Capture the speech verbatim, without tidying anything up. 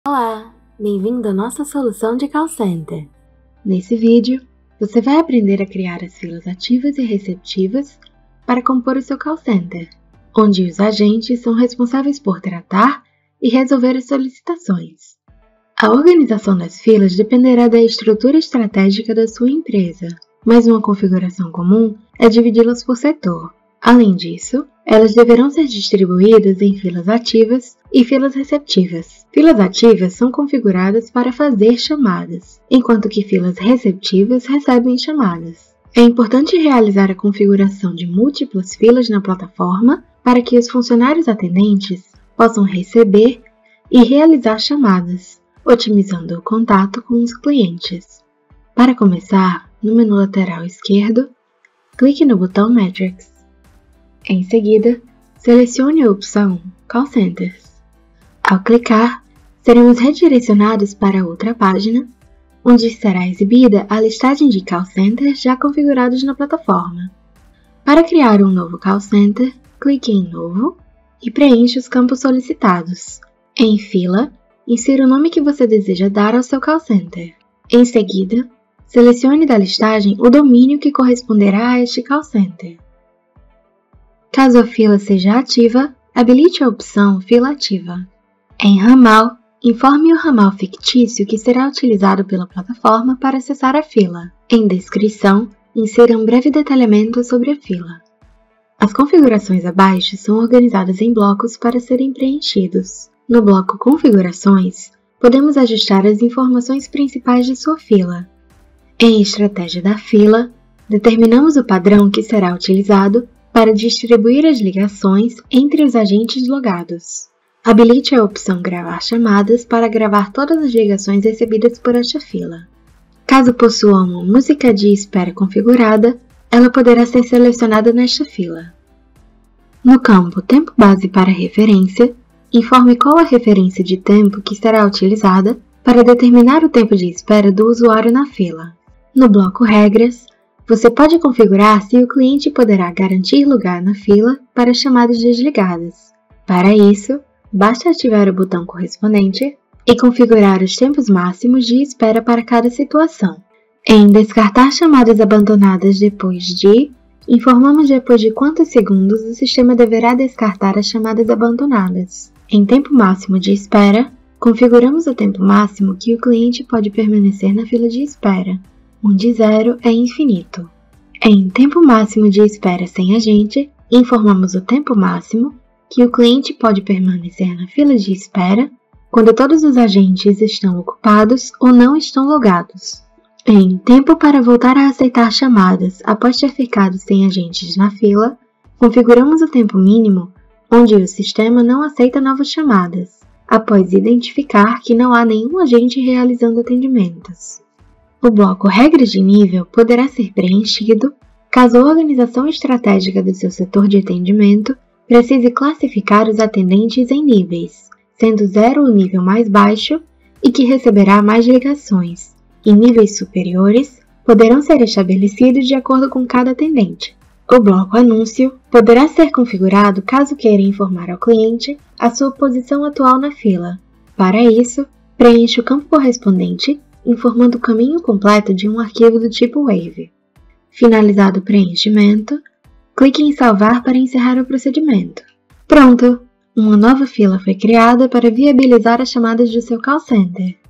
Olá, bem-vindo à nossa solução de call center. Nesse vídeo, você vai aprender a criar as filas ativas e receptivas para compor o seu call center, onde os agentes são responsáveis por tratar e resolver as solicitações. A organização das filas dependerá da estrutura estratégica da sua empresa, mas uma configuração comum é dividi-las por setor. Além disso, elas deverão ser distribuídas em filas ativas e filas receptivas. Filas ativas são configuradas para fazer chamadas, enquanto que filas receptivas recebem chamadas. É importante realizar a configuração de múltiplas filas na plataforma para que os funcionários atendentes possam receber e realizar chamadas, otimizando o contato com os clientes. Para começar, no menu lateral esquerdo, clique no botão Metrics. Em seguida, selecione a opção Call Centers. Ao clicar, seremos redirecionados para outra página, onde será exibida a listagem de call centers já configurados na plataforma. Para criar um novo call center, clique em Novo e preencha os campos solicitados. Em Fila, insira o nome que você deseja dar ao seu call center. Em seguida, selecione da listagem o domínio que corresponderá a este call center. Caso a fila seja ativa, habilite a opção Fila Ativa. Em Ramal, informe o ramal fictício que será utilizado pela plataforma para acessar a fila. Em Descrição, insira um breve detalhamento sobre a fila. As configurações abaixo são organizadas em blocos para serem preenchidos. No bloco Configurações, podemos ajustar as informações principais de sua fila. Em Estratégia da fila, determinamos o padrão que será utilizado para distribuir as ligações entre os agentes logados. Habilite a opção Gravar chamadas para gravar todas as ligações recebidas por esta fila. Caso possua uma música de espera configurada, ela poderá ser selecionada nesta fila. No campo Tempo Base para referência, informe qual a referência de tempo que será utilizada para determinar o tempo de espera do usuário na fila. No bloco Regras, você pode configurar se o cliente poderá garantir lugar na fila para chamadas desligadas. Para isso, basta ativar o botão correspondente e configurar os tempos máximos de espera para cada situação. Em Descartar chamadas abandonadas depois de, informamos depois de quantos segundos o sistema deverá descartar as chamadas abandonadas. Em Tempo máximo de espera, configuramos o tempo máximo que o cliente pode permanecer na fila de espera, onde zero é infinito. Em Tempo máximo de espera sem agente, informamos o tempo máximo que o cliente pode permanecer na fila de espera quando todos os agentes estão ocupados ou não estão logados. Em Tempo para voltar a aceitar chamadas após ter ficado sem agentes na fila, configuramos o tempo mínimo onde o sistema não aceita novas chamadas, após identificar que não há nenhum agente realizando atendimentos. O bloco Regras de nível poderá ser preenchido caso a organização estratégica do seu setor de atendimento precise classificar os atendentes em níveis, sendo zero o nível mais baixo e que receberá mais ligações, e níveis superiores poderão ser estabelecidos de acordo com cada atendente. O bloco Anúncio poderá ser configurado caso queira informar ao cliente a sua posição atual na fila. Para isso, preencha o campo correspondente, informando o caminho completo de um arquivo do tipo Wave. Finalizado o preenchimento, clique em Salvar para encerrar o procedimento. Pronto! Uma nova fila foi criada para viabilizar as chamadas do seu call center.